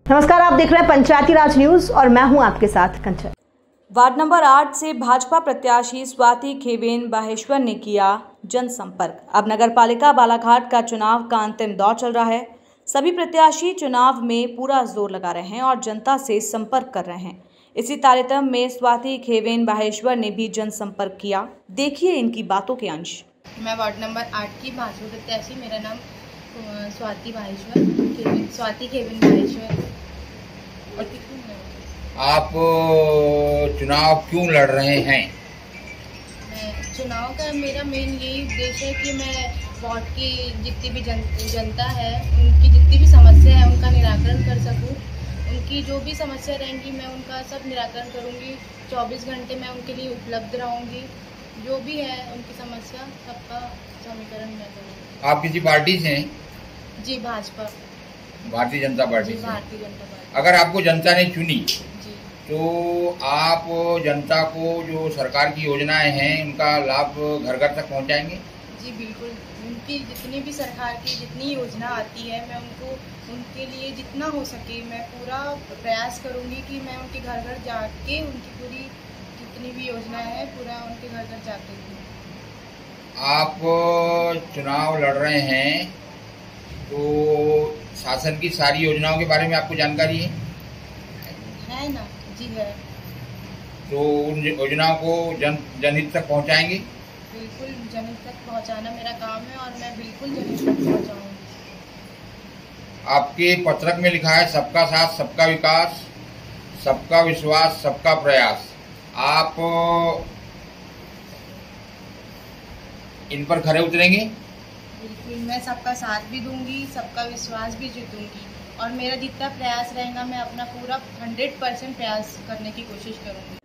नमस्कार, आप देख रहे हैं पंचायती राज न्यूज और मैं हूं आपके साथ कंचन। वार्ड नंबर 8 से भाजपा प्रत्याशी स्वाति खेवेन बाहेश्वर ने किया जनसंपर्क। अब नगरपालिका बालाघाट का चुनाव का अंतिम दौर चल रहा है। सभी प्रत्याशी चुनाव में पूरा जोर लगा रहे हैं और जनता से संपर्क कर रहे हैं। इसी तारतम्य में स्वाति खेवेन बाहेश्वर ने भी जनसंपर्क किया। देखिए इनकी बातों के अंश। मैं वार्ड नंबर 8 की भाजपा प्रत्याशी, मेरा नाम स्वाति खेवेन बाहेश्वर। आप चुनाव क्यों लड़ रहे हैं? चुनाव का मेरा मेन यही उद्देश्य है कि मैं वार्ड की जितनी भी जनता है, उनकी जितनी भी समस्या है उनका निराकरण कर सकूं। उनकी जो भी समस्या रहेंगी मैं उनका सब निराकरण करूंगी। 24 घंटे मैं उनके लिए उपलब्ध रहूंगी। जो भी है उनकी समस्या सबका समीकरण मैं करूँगी। आप किसी पार्टी से हैं? जी, भाजपा, भारतीय जनता पार्टी से। भारतीय जनता पार्टी। अगर आपको जनता ने चुनी जी, तो आप जनता को जो सरकार की योजनाएं हैं उनका लाभ घर घर तक पहुंचाएंगे? जी बिल्कुल। उनकी जितनी भी सरकार की जितनी योजना आती है मैं उनके लिए जितना हो सके मैं पूरा प्रयास करूंगी कि मैं उनके घर घर जाके उनकी पूरी जितनी भी योजना है पूरा उनके घर घर जाके दूँ। आप चुनाव लड़ रहे हैं तो शासन की सारी योजनाओं के बारे में आपको जानकारी है ना? जी है। तो उन योजनाओं को जनहित तक पहुंचाएंगे? बिल्कुल, जनहित तक पहुंचाना मेरा काम है और मैं बिल्कुल जनहित तक पहुंचाऊंगी। आपके पत्रक में लिखा है सबका साथ, सबका विकास, सबका विश्वास, सबका प्रयास। आप इन पर खरे उतरेंगे? बिल्कुल, मैं सबका साथ भी दूंगी, सबका विश्वास भी जीतूंगी और मेरा जितना प्रयास रहेगा मैं अपना पूरा 100% प्रयास करने की कोशिश करूंगी।